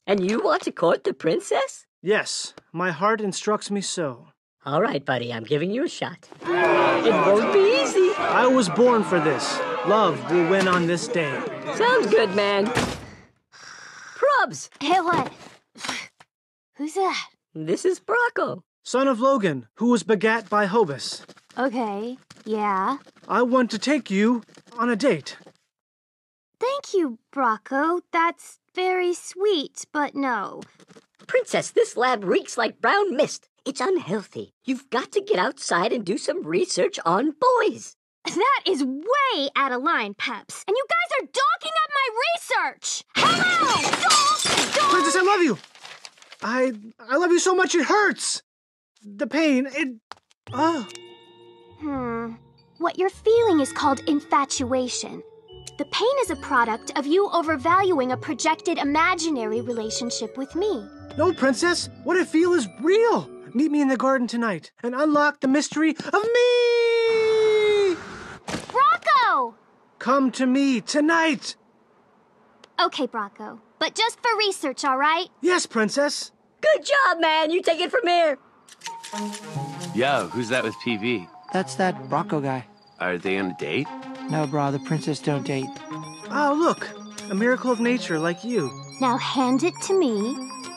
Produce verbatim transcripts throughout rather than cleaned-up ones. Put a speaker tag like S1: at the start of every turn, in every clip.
S1: And you want to court the princess?
S2: Yes, my heart instructs me so.
S1: All right, buddy, I'm giving you a shot. It won't be easy.
S2: I was born for this. Love will win on this day.
S1: Sounds good, man. Probs!
S3: Hey, what? Who's that?
S1: This is Brocco.
S2: Son of Logan, who was begat by Hobus.
S3: Okay, yeah.
S2: I want to take you on a date.
S3: Thank you, Brocco. That's very sweet, but no.
S1: Princess, this lab reeks like brown mist. It's unhealthy. You've got to get outside and do some research on boys.
S3: That is way out of line, Peps. And you guys are dogging up my research! Hello! Don't! Don't!
S2: Princess, I love you! I... I love you so much it hurts! The pain, it... Oh.
S3: Hmm. What you're feeling is called infatuation. The pain is a product of you overvaluing a projected imaginary relationship with me.
S2: No, Princess. What I feel is real. Meet me in the garden tonight and unlock the mystery of me!
S3: Brocco!
S2: Come to me tonight!
S3: Okay, Brocco. But just for research, all right?
S2: Yes, Princess.
S1: Good job, man. You take it from here.
S4: Yo, who's that with P V?
S5: That's that Brocco guy.
S4: Are they on a date?
S5: No, brah, the princess don't date.
S2: Oh, look. A miracle of nature like you.
S3: Now hand it to me.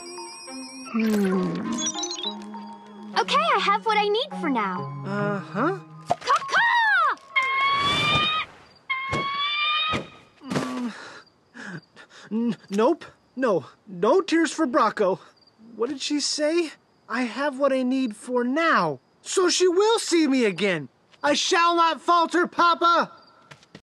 S3: Hmm. Okay, I have what I need for now.
S2: Uh-huh.
S3: Caw-caw!
S2: N nope. No. No tears for Brocco. What did she say? I have what I need for now. So she will see me again. I shall not falter, Papa!